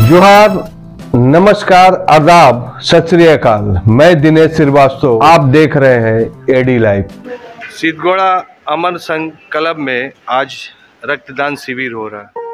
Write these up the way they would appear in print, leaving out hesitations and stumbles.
जोहार, नमस्कार, आदाब, सत श्री अकाल। मैं दिनेश श्रीवास्तव, आप देख रहे हैं एडी लाइव। सिद्धगोड़ा अमर संघ क्लब में आज रक्तदान शिविर हो रहा है।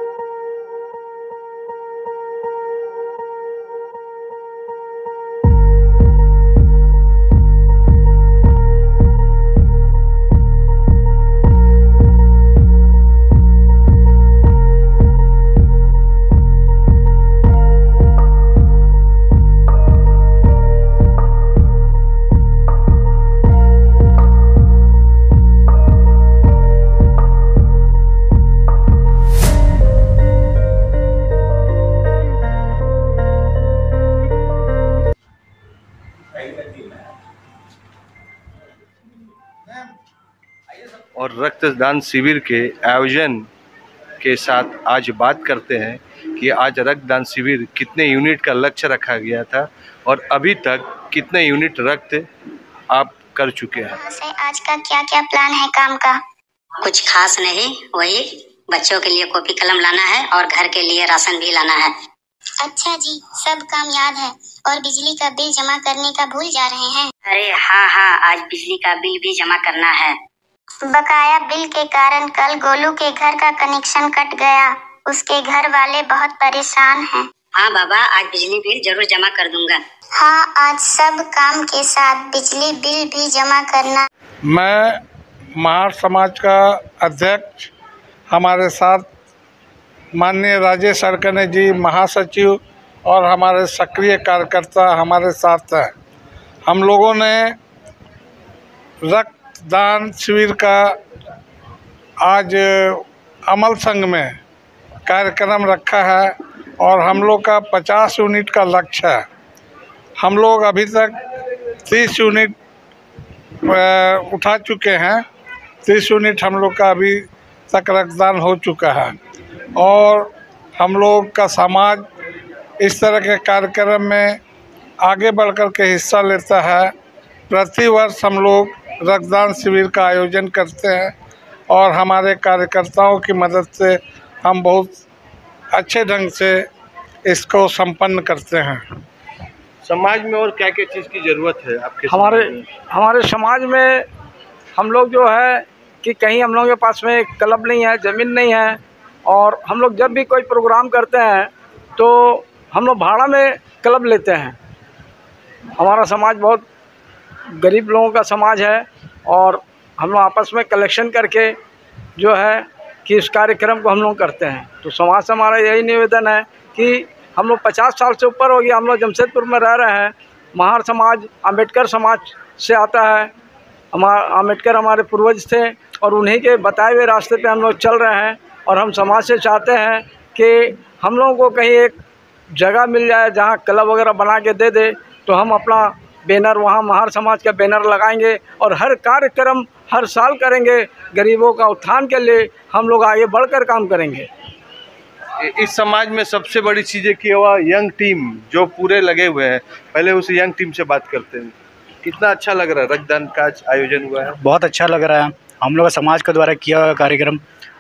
और रक्तदान शिविर के आयोजन के साथ आज बात करते हैं कि आज रक्तदान शिविर कितने यूनिट का लक्ष्य रखा गया था और अभी तक कितने यूनिट रक्त आप कर चुके हैं। आज का क्या क्या प्लान है काम का? कुछ खास नहीं, वही बच्चों के लिए कॉपी कलम लाना है और घर के लिए राशन भी लाना है। अच्छा जी, सब काम याद है। और बिजली का बिल जमा करने का भूल जा रहे हैं। अरे हाँ, आज बिजली का बिल भी जमा करना है। बकाया बिल के कारण कल गोलू के घर का कनेक्शन कट गया। उसके घर वाले बहुत परेशान हैं। हाँ बाबा, आज बिजली बिल जरूर जमा कर दूंगा। हाँ, आज सब काम के साथ बिजली बिल भी जमा करना। मैं महार समाज का अध्यक्ष, हमारे साथ माननीय राजेश अड़कने जी महासचिव और हमारे सक्रिय कार्यकर्ता हमारे साथ हैं। हम लोगों ने रक्तदान शिविर का आज अमल संघ में कार्यक्रम रखा है और हम लोग का 50 यूनिट का लक्ष्य है। हम लोग अभी तक 30 यूनिट उठा चुके हैं। 30 यूनिट हम लोग का अभी तक रक्तदान हो चुका है और हम लोग का समाज इस तरह के कार्यक्रम में आगे बढ़ कर के हिस्सा लेता है। प्रति वर्ष हम लोग रक्तदान शिविर का आयोजन करते हैं और हमारे कार्यकर्ताओं की मदद से हम बहुत अच्छे ढंग से इसको संपन्न करते हैं। समाज में और क्या क्या चीज़ की ज़रूरत है आपके? हमारे समाज में हम लोग जो है कि कहीं हम लोगों के पास में क्लब नहीं है, ज़मीन नहीं है और हम लोग जब भी कोई प्रोग्राम करते हैं तो हम लोग भाड़ा में क्लब लेते हैं। हमारा समाज बहुत गरीब लोगों का समाज है और हम लोग आपस में कलेक्शन करके जो है कि इस कार्यक्रम को हम लोग करते हैं। तो समाज से हमारा यही निवेदन है कि हम लोग 50 साल से ऊपर हो गया हम लोग जमशेदपुर में रह रहे हैं। महार समाज अम्बेडकर समाज से आता है। अम्बेडकर हमारे पूर्वज थे और उन्हीं के बताए हुए रास्ते पे हम लोग चल रहे हैं और हम समाज से चाहते हैं कि हम लोगों को कहीं एक जगह मिल जाए जहाँ क्लब वगैरह बना के दे दे तो हम अपना बैनर वहाँ महार समाज का बैनर लगाएंगे और हर कार्यक्रम हर साल करेंगे। गरीबों का उत्थान के लिए हम लोग आगे बढ़कर काम करेंगे। इस समाज में सबसे बड़ी चीज़ है कि वह यंग टीम जो पूरे लगे हुए हैं। पहले उस यंग टीम से बात करते हैं। कितना अच्छा लग रहा है रक्तदान का आयोजन हुआ है? बहुत अच्छा लग रहा है। हम लोग समाज के द्वारा किया हुआ कार्यक्रम,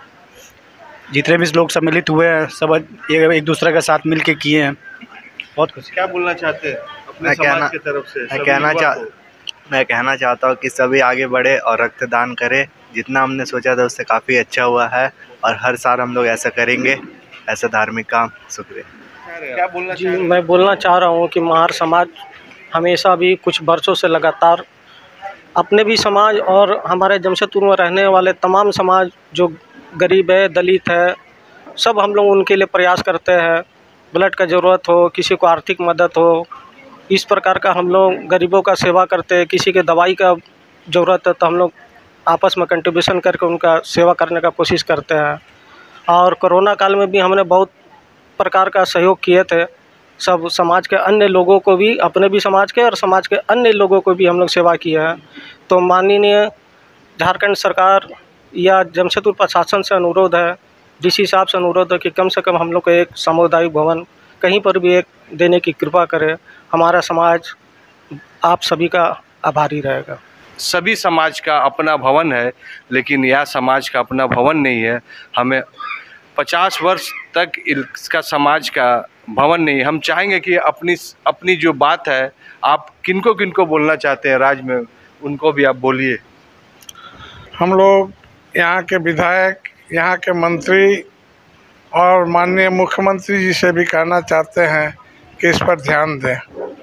जितने भी लोग सम्मिलित हुए हैं सब एक दूसरे के साथ मिल के किए हैं। बहुत खुशी। क्या बोलना चाहते हैं अपने समाज की तरफ से? मैं कहना चाहता हूँ कि सभी आगे बढ़े और रक्तदान करें। जितना हमने सोचा था उससे काफ़ी अच्छा हुआ है और हर साल हम लोग ऐसा करेंगे, ऐसा धार्मिक काम। शुक्रिया। क्या बोलना जी, मैं बोलना चाह रहा हूँ कि महार समाज हमेशा भी कुछ वर्षों से लगातार अपने भी समाज और हमारे जमशेदपुर में रहने वाले तमाम समाज जो गरीब है, दलित है, सब हम लोग उनके लिए प्रयास करते हैं। ब्लड का ज़रूरत हो, किसी को आर्थिक मदद हो, इस प्रकार का हम लोग गरीबों का सेवा करते हैं। किसी के दवाई का ज़रूरत है तो हम लोग आपस में कंट्रीब्यूशन करके उनका सेवा करने का कोशिश करते हैं। और कोरोना काल में भी हमने बहुत प्रकार का सहयोग किए थे। सब समाज के अन्य लोगों को भी, अपने भी समाज के और समाज के अन्य लोगों को भी हम लोग सेवा किए हैं। तो माननीय झारखंड सरकार या जमशेदपुर प्रशासन से अनुरोध है, डीसी साहब से अनुरोध है कि कम से कम हम लोग को एक सामुदायिक भवन कहीं पर भी एक देने की कृपा करें। हमारा समाज आप सभी का आभारी रहेगा। सभी समाज का अपना भवन है, लेकिन यह समाज का अपना भवन नहीं है। हमें 50 वर्ष तक इसका समाज का भवन नहीं। हम चाहेंगे कि अपनी जो बात है, आप किनको किनको बोलना चाहते हैं राज्य में, उनको भी आप बोलिए। हम लोग यहाँ के विधायक, यहाँ के मंत्री और माननीय मुख्यमंत्री जी से भी कहना चाहते हैं कि इस पर ध्यान दें।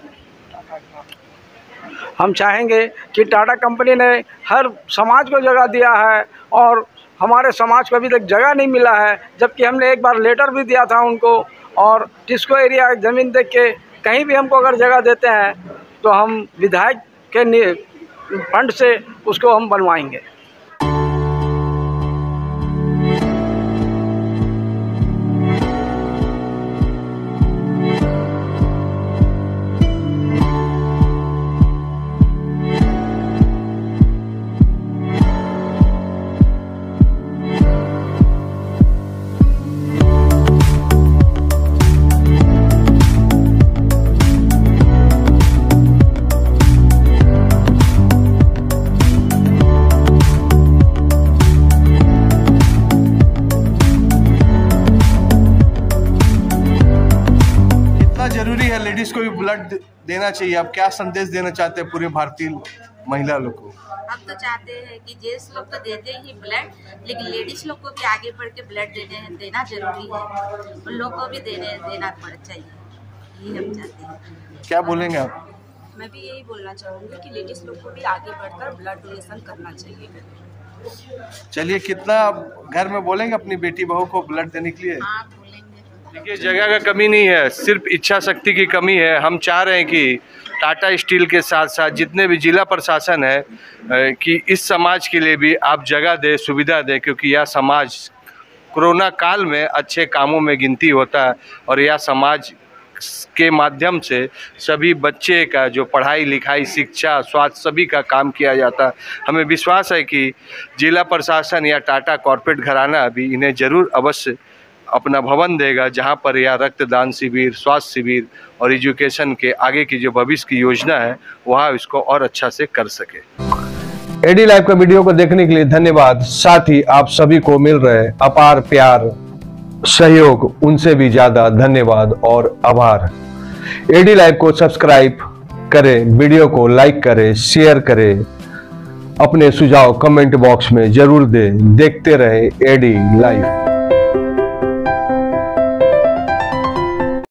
हम चाहेंगे कि टाटा कंपनी ने हर समाज को जगह दिया है और हमारे समाज को अभी तक जगह नहीं मिला है, जबकि हमने एक बार लेटर भी दिया था उनको। और टिस्को एरिया ज़मीन देख के कहीं भी हमको अगर जगह देते हैं तो हम विधायक के फंड से उसको हम बनवाएंगे। जरूरी है लेडीज को भी ब्लड देना चाहिए। आप क्या संदेश देना चाहते हैं पूरे भारतीय महिला लोग को? हम तो चाहते हैं कि जेंट्स लोग तो देते ही ब्लड, लेकिन लेडीज लोग को भी आगे बढ़ के ब्लड देना जरूरी है। उन लोग को भी देना चाहिए, यही हम चाहते हैं। क्या बोलेंगे आप? मैं भी यही बोलना चाहूँगी कि लेडीज लोग को भी आगे बढ़कर ब्लड डोनेशन करना चाहिए। चलिए, कितना घर में बोलेंगे अपनी बेटी बहू को ब्लड देने के लिए? हाँ बोलेंगे। देखिए, जगह का कमी नहीं है, सिर्फ इच्छा शक्ति की कमी है। हम चाह रहे हैं कि टाटा स्टील के साथ साथ जितने भी जिला प्रशासन है कि इस समाज के लिए भी आप जगह दें, सुविधा दें, क्योंकि यह समाज कोरोना काल में अच्छे कामों में गिनती होता है और यह समाज के माध्यम से सभी बच्चे का जो पढ़ाई लिखाई, शिक्षा, स्वास्थ्य सभी का काम किया जाता है। हमें विश्वास है कि जिला प्रशासन या टाटा कॉर्पोरेट घराना भी इन्हें ज़रूर अवश्य अपना भवन देगा, जहां पर यह रक्तदान शिविर, स्वास्थ्य शिविर और एजुकेशन के आगे की जो भविष्य की योजना है वह इसको और अच्छा से कर सके। एडी लाइव का वीडियो को देखने के लिए धन्यवाद। साथ ही आप सभी को मिल रहे अपार प्यार, सहयोग, उनसे भी ज्यादा धन्यवाद और आभार। एडी लाइव को सब्सक्राइब करें, वीडियो को लाइक करें, शेयर करें, अपने सुझाव कमेंट बॉक्स में जरूर दें। देखते रहे एडी लाइव।